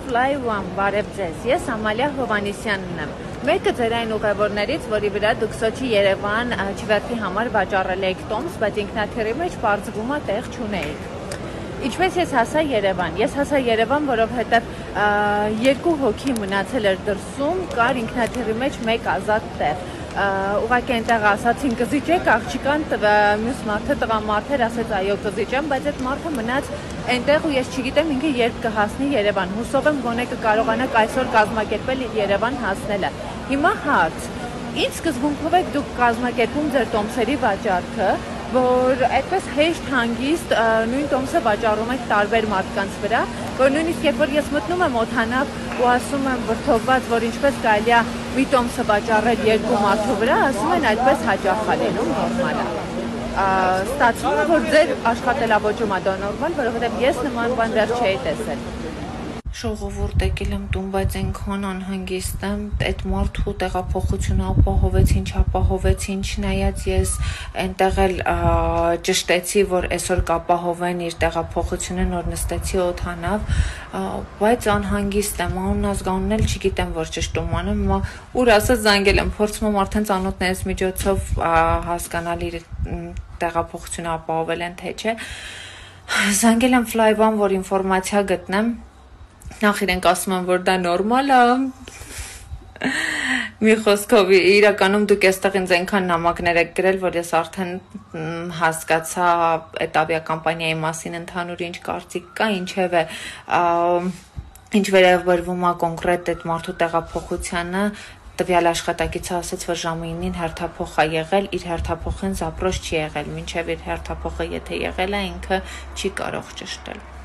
Fly One բարև ձեզ, ես Ամալիա Հովանեսյանն եմ։ Մեկը ձեր այն ուղևորներից, որի վրա դուք Սոչի Երևան չվերթի համար վաճառել եք տոմս, բայց ինքնաթիռի մեջ պարզվում է տեղ չունեիք։ Ինչպես ես հասա Երևան։ Ես հասա Երևան, որովհետև երկու հոգի մնացել էր դրսում, կար ինքնաթիռի մեջ մեկ ազատ տեղ։ Ուղղակի այնտեղ ասացին կզիջեք աղջիկան, մյուս մարդը տղամարդեր ասեց այո կզիջեմ, բայց այդ մարդը մնաց այնտեղ ու ես չգիտեմ ինքը երբ կհասնի Երևան։ Հուսով եմ գոնե կկարողանաք այսօր կազմակերպել իր Երևան հասնելը։ Հիմա հարց. Ինչ սկզբունքով եք դուք կազմակերպում ձեր տոմսերի վաճառքը, որ այդպես հեշտ հանգիստ նույն տոմսը վաճառում եք տարբեր մարդկանց վրա, որ նույնիսկ երբ որ ես մտնում եմ օդանավ ու ասում եմ վրդովված, որ ինչպես կարելի է մի տոմսը վաճառել երկու մարդու վրա, ասում են այդպես հաճախ է լինում, նորմալ է։ Ստացվում է, որ ձեր աշխատելավոճումը դա նորմալ, որովհետև ես նման բան դեռ չէի տեսել։ Ժողովուրդ եկել եմ տուն, բայց այնքան անհանգիստ եմ, այդ մարդու տեղափոխությունը ապահովեցին, չապահովեցին, չնայած ես այնտեղ էլ ճշտեցի, որ այսօր կապահովեն իր տեղափոխությունը, նոր նստեցի օդանավ, բայց անհանգիստ եմ, անուն ազգանունն էլ չգիտեմ, որ ճշտում անեմ, ուր ասած զանգել եմ, փորձում եմ արդեն ծանոթներս միջոցով հասկանալ իր տեղափոխությունը ապահովել են, թե չէ, զանգել եմ Fly One, որ ինֆորմացիա գտնեմ, նախ իրենք ասում են, որ դա նորմալ է, մի խոսքով իրականում դուք այստեղ ինձ այնքան նամակներ եք գրել, որ ես արդեն հասկացա այդ ավիակամպանիայի մասին ընդհանուր ինչ կարծիք կա, ինչևէ ինչ վերաբերվում է կոնկրետ այդ մարդու տեղափոխությանը, տվյալ աշխատակիցը ասաց, որ ժամը 9-ին հերթափոխ է եղել, իր հերթափոխին զապրոս չի եղել, մինչև իր հերթափոխը եթե եղել է, ինքը չի կարող ճշտել։